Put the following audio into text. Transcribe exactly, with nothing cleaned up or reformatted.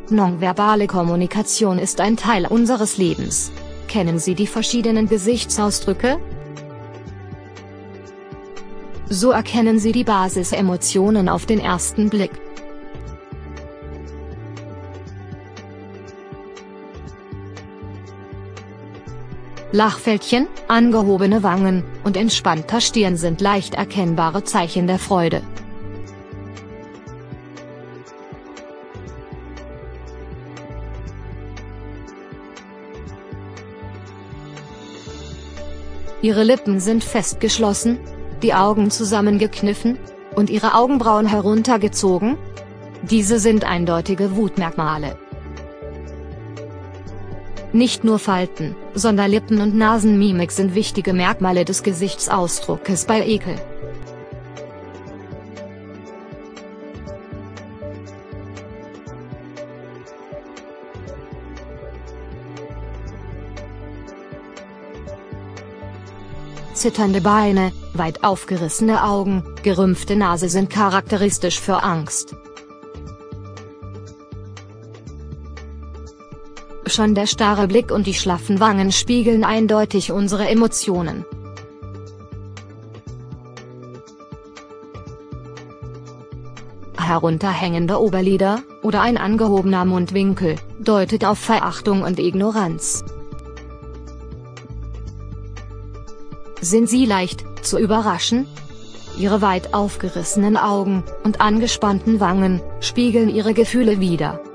Nonverbale Kommunikation ist ein Teil unseres Lebens. Kennen Sie die verschiedenen Gesichtsausdrücke? So erkennen Sie die Basisemotionen auf den ersten Blick. Lachfältchen, angehobene Wangen und entspannter Stirn sind leicht erkennbare Zeichen der Freude. Ihre Lippen sind fest geschlossen, die Augen zusammengekniffen und Ihre Augenbrauen heruntergezogen. Diese sind eindeutige Wutmerkmale. Nicht nur Falten, sondern Lippen- und Nasenmimik sind wichtige Merkmale des Gesichtsausdruckes bei Ekel. Zitternde Beine, weit aufgerissene Augen, gerümpfte Nase sind charakteristisch für Angst. Schon der starre Blick und die schlaffen Wangen spiegeln eindeutig unsere Emotionen. Herunterhängende Oberlider oder ein angehobener Mundwinkel deutet auf Verachtung und Ignoranz. Sind Sie leicht zu überraschen? Ihre weit aufgerissenen Augen und angespannten Wangen spiegeln Ihre Gefühle wider.